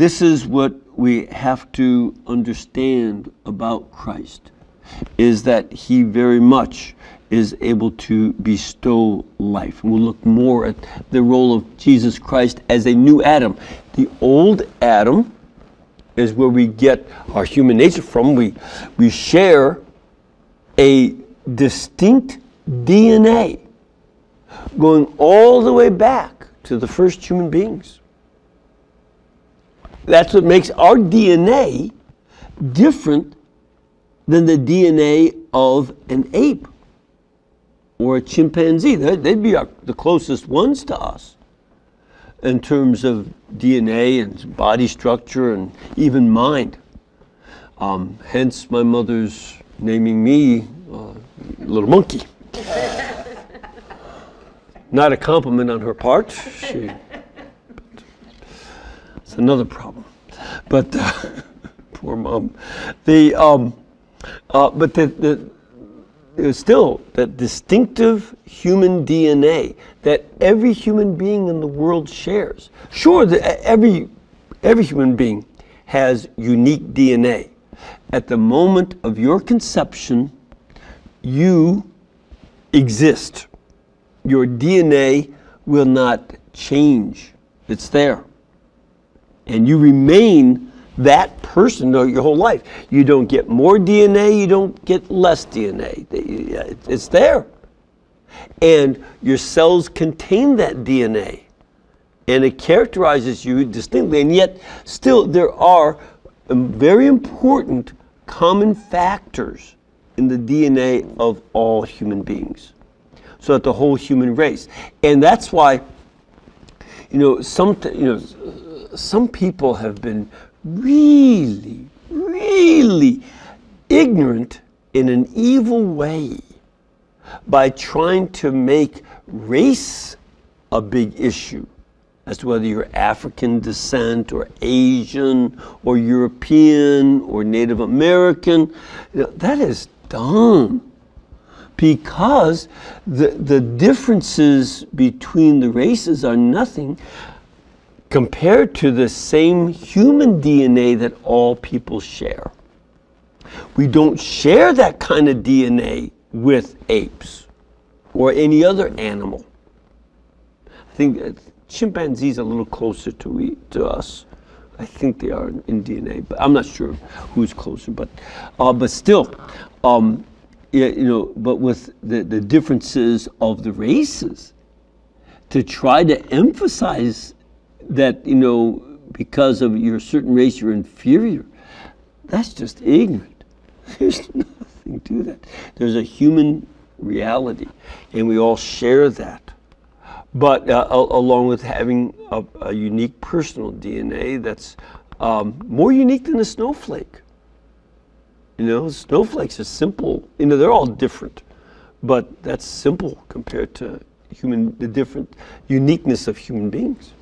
this is what we have to understand about Christ, is that he very much is able to bestow life. And we'll look more at the role of Jesus Christ as a new Adam. The old Adam is where we get our human nature from. We share a distinct DNA going all the way back to the first human beings. That's what makes our DNA different than the DNA of an ape or a chimpanzee. They'd be the closest ones to us in terms of DNA and body structure and even mind. Hence my mother's naming me Little Monkey. Not a compliment on her part. It's another problem. But poor mom. But still, that distinctive human DNA that every human being in the world shares. Sure, every human being has unique DNA. At the moment of your conception, you exist. Your DNA will not change. It's there. And you remain that person your whole life. You don't get more DNA, you don't get less DNA. It's there. And your cells contain that DNA. And it characterizes you distinctly. And yet, still, there are very important common factors in the DNA of all human beings. So that the whole human race. And that's why, some people have been really, really ignorant in an evil way by trying to make race a big issue as to whether you're African descent or Asian or European or Native American. That is dumb, because the differences between the races are nothing compared to the same human DNA that all people share. We don't share that kind of DNA with apes or any other animal. I think chimpanzees are a little closer to us. I think they are in DNA, but I'm not sure who's closer. But still, but with the differences of the races, to try to emphasize that, because of your certain race you're inferior, that's just ignorant. There's nothing to that. There's a human reality, and we all share that. But along with having a unique personal DNA that's more unique than a snowflake. Snowflakes are simple. They're all different, but that's simple compared to the different uniqueness of human beings.